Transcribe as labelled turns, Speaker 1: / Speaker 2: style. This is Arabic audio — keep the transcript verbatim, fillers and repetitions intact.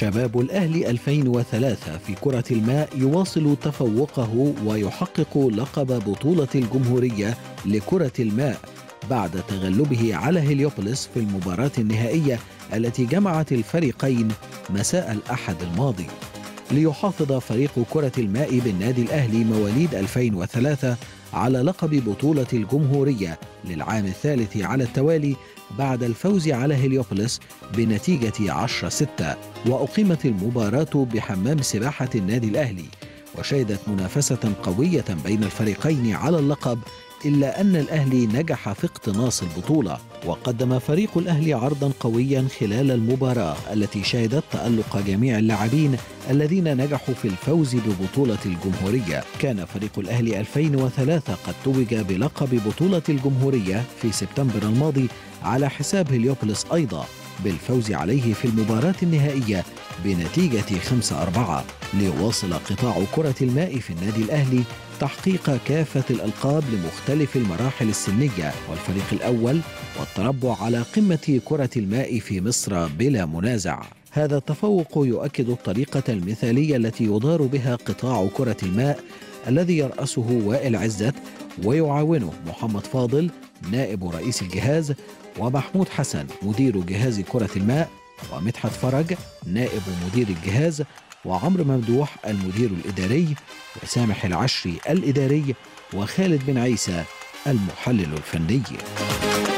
Speaker 1: شباب الأهلي ألفين وثلاثة في كرة الماء يواصل تفوقه ويحقق لقب بطولة الجمهورية لكرة الماء بعد تغلبه على هليوبوليس في المباراة النهائية التي جمعت الفريقين مساء الأحد الماضي. ليحافظ فريق كرة الماء بالنادي الأهلي مواليد ألفين وثلاثة على لقب بطولة الجمهورية للعام الثالث على التوالي بعد الفوز على هليوبوليس بنتيجة عشرة ستة. وأقيمت المباراة بحمام سباحة النادي الأهلي، وشهدت منافسة قوية بين الفريقين على اللقب، إلا أن الأهلي نجح في اقتناص البطولة. وقدم فريق الأهلي عرضا قويا خلال المباراة التي شهدت تألق جميع اللاعبين الذين نجحوا في الفوز ببطولة الجمهورية. كان فريق الأهلي ألفين وثلاثة قد توج بلقب بطولة الجمهورية في سبتمبر الماضي على حساب هليوبوليس أيضا بالفوز عليه في المباراة النهائية بنتيجة خمسة أربعة. ليواصل قطاع كرة الماء في النادي الأهلي تحقيق كافة الألقاب لمختلف المراحل السنية والفريق الأول والتربع على قمة كرة الماء في مصر بلا منازع. هذا التفوق يؤكد الطريقة المثالية التي يدار بها قطاع كرة الماء الذي يرأسه وائل عزت ويعاونه محمد فاضل نائب رئيس الجهاز، ومحمود حسن مدير جهاز كرة الماء، ومدحت فرج نائب مدير الجهاز، وعمرو ممدوح المدير الإداري، وسامح العشري الإداري، وخالد بن عيسى المحلل الفني.